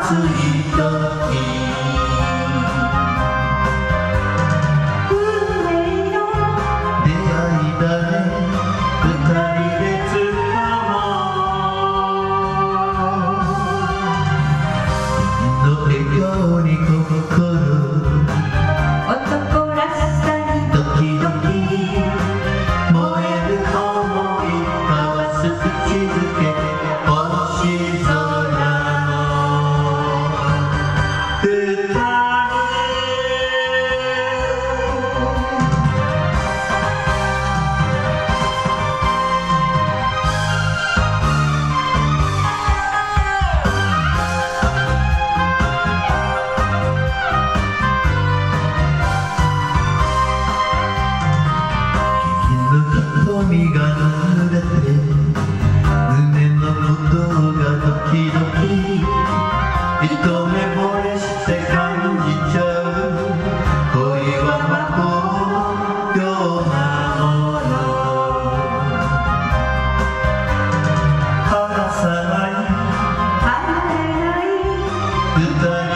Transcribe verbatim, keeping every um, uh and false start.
暑い時運命の出会いだね二人でつかもうの笑顔に心男らしさにドキドキ燃える想い交わす口づけ星空の二人瞳が濡れて胸の鼓動がドキドキ一目惚れして感じちゃう恋は魔法のようなもの離さない離れない二人